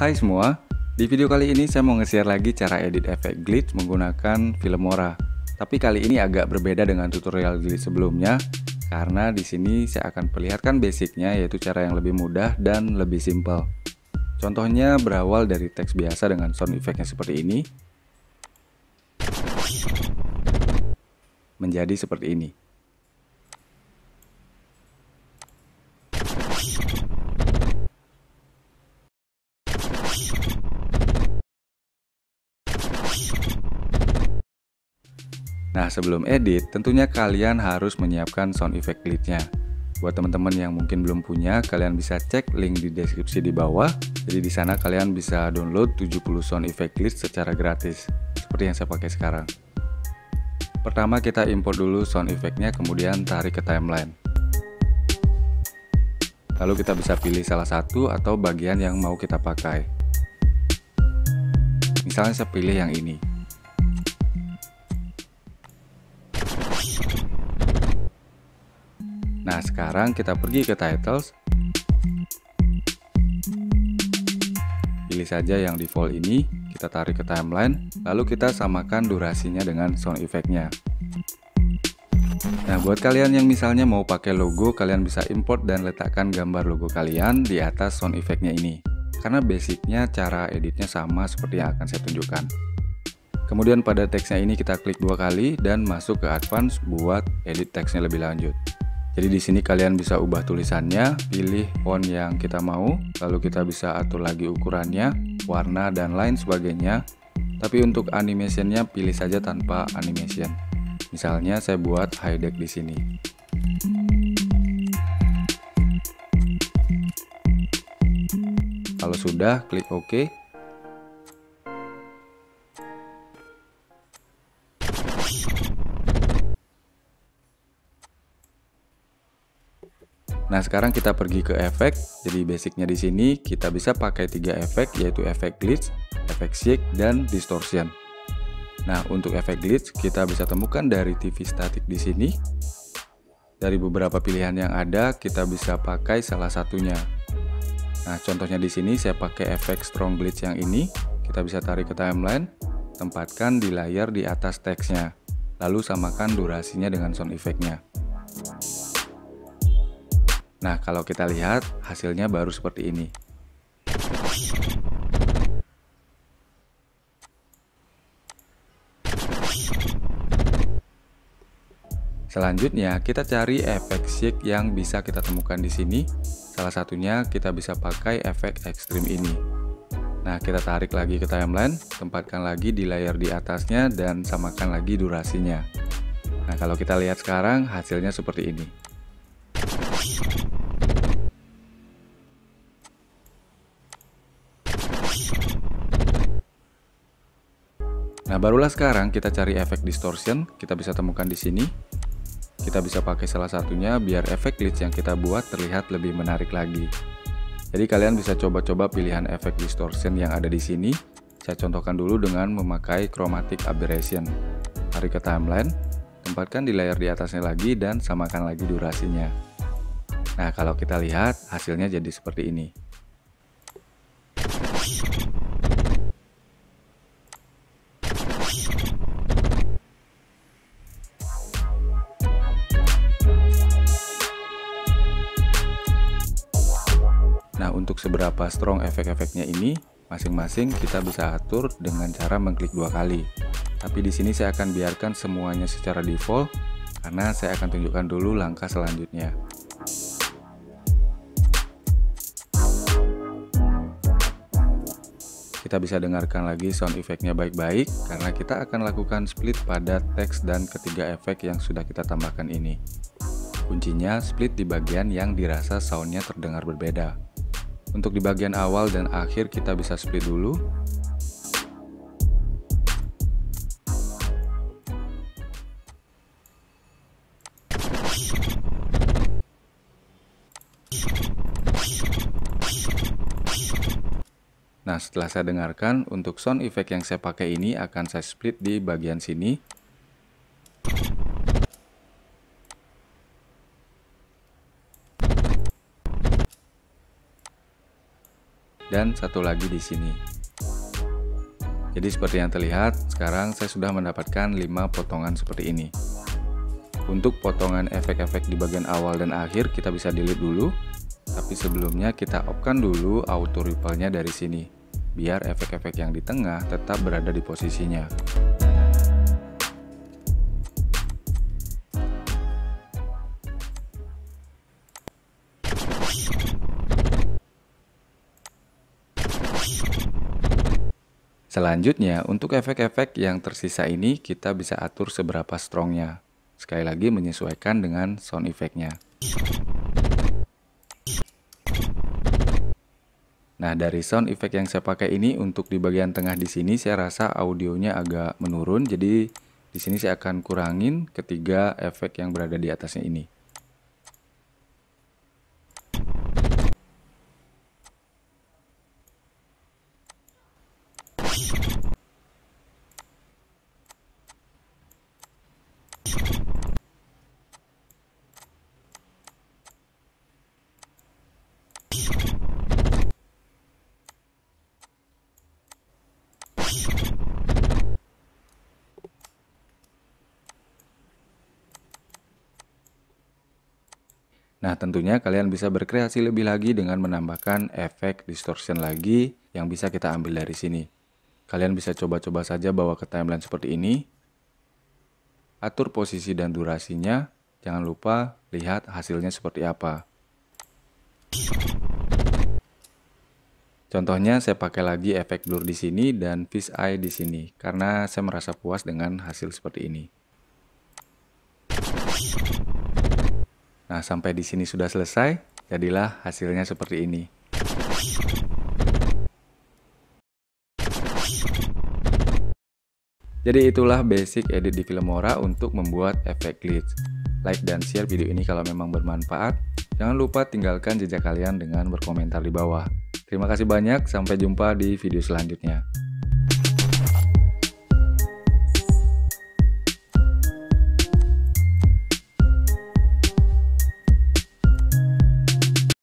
Hai semua, di video kali ini saya mau nge-share lagi cara edit efek glitch menggunakan Filmora. Tapi kali ini agak berbeda dengan tutorial glitch sebelumnya, karena di sini saya akan perlihatkan basicnya, yaitu cara yang lebih mudah dan lebih simple. Contohnya berawal dari teks biasa dengan sound effect-nya seperti ini, menjadi seperti ini. Nah, sebelum edit, tentunya kalian harus menyiapkan sound effect glitch-nya. Buat teman-teman yang mungkin belum punya, kalian bisa cek link di deskripsi di bawah. Jadi di sana kalian bisa download 70 sound effect glitch secara gratis, seperti yang saya pakai sekarang. Pertama kita import dulu sound effect-nya, kemudian tarik ke timeline. Lalu kita bisa pilih salah satu atau bagian yang mau kita pakai. Misalnya saya pilih yang ini. Nah, sekarang kita pergi ke titles. Pilih saja yang default ini, kita tarik ke timeline, lalu kita samakan durasinya dengan sound effect-nya. Nah, buat kalian yang misalnya mau pakai logo, kalian bisa import dan letakkan gambar logo kalian di atas sound effect-nya ini. Karena basicnya cara editnya sama seperti yang akan saya tunjukkan. Kemudian pada teksnya ini kita klik 2 kali dan masuk ke advance buat edit teksnya lebih lanjut. Jadi di sini kalian bisa ubah tulisannya, pilih font yang kita mau, lalu kita bisa atur lagi ukurannya, warna dan lain sebagainya. Tapi untuk animationnya pilih saja tanpa animation. Misalnya saya buat high def di sini. Kalau sudah, klik OK. Nah, sekarang kita pergi ke efek. Jadi basicnya di sini kita bisa pakai 3 efek, yaitu efek glitch, efek shake, dan distortion. Nah, untuk efek glitch kita bisa temukan dari TV static di sini. Dari beberapa pilihan yang ada, kita bisa pakai salah satunya. Nah, contohnya di sini saya pakai efek strong glitch yang ini. Kita bisa tarik ke timeline, tempatkan di layar di atas teksnya, lalu samakan durasinya dengan sound effect-nya. Nah, kalau kita lihat, hasilnya baru seperti ini. Selanjutnya, kita cari efek shake yang bisa kita temukan di sini. Salah satunya kita bisa pakai efek ekstrim ini. Nah, kita tarik lagi ke timeline, tempatkan lagi di layar di atasnya, dan samakan lagi durasinya. Nah, kalau kita lihat sekarang, hasilnya seperti ini. Nah, barulah sekarang kita cari efek distortion, kita bisa temukan di sini. Kita bisa pakai salah satunya biar efek glitch yang kita buat terlihat lebih menarik lagi. Jadi kalian bisa coba-coba pilihan efek distortion yang ada di sini. Saya contohkan dulu dengan memakai chromatic aberration. Tarik ke timeline, tempatkan di layar di atasnya lagi dan samakan lagi durasinya. Nah, kalau kita lihat hasilnya jadi seperti ini. Nah, untuk seberapa strong efek-efeknya ini, masing-masing kita bisa atur dengan cara mengklik 2 kali. Tapi di sini saya akan biarkan semuanya secara default, karena saya akan tunjukkan dulu langkah selanjutnya. Kita bisa dengarkan lagi sound effect-nya baik-baik, karena kita akan lakukan split pada teks dan ketiga efek yang sudah kita tambahkan ini. Kuncinya split di bagian yang dirasa sound-nya terdengar berbeda. Untuk di bagian awal dan akhir kita bisa split dulu. Nah, setelah saya dengarkan, untuk sound effect yang saya pakai ini akan saya split di bagian sini. dan satu lagi di sini. Jadi seperti yang terlihat, sekarang saya sudah mendapatkan 5 potongan seperti ini. Untuk potongan efek-efek di bagian awal dan akhir kita bisa delete dulu, tapi sebelumnya kita off-kan dulu auto ripple-nya dari sini, biar efek-efek yang di tengah tetap berada di posisinya. Selanjutnya, untuk efek-efek yang tersisa ini kita bisa atur seberapa strongnya. Sekali lagi menyesuaikan dengan sound effect-nya. Nah, dari sound effect yang saya pakai ini untuk di bagian tengah di sini saya rasa audionya agak menurun. Jadi di sini saya akan kurangin ketiga efek yang berada di atasnya ini. Nah, tentunya kalian bisa berkreasi lebih lagi dengan menambahkan efek distortion lagi yang bisa kita ambil dari sini. Kalian bisa coba-coba saja bawa ke timeline seperti ini. Atur posisi dan durasinya. Jangan lupa lihat hasilnya seperti apa. Contohnya saya pakai lagi efek blur di sini dan fish eye di sini karena saya merasa puas dengan hasil seperti ini. Nah, sampai di sini sudah selesai, jadilah hasilnya seperti ini. Jadi itulah basic edit di Filmora untuk membuat efek glitch. Like dan share video ini kalau memang bermanfaat. Jangan lupa tinggalkan jejak kalian dengan berkomentar di bawah. Terima kasih banyak, sampai jumpa di video selanjutnya.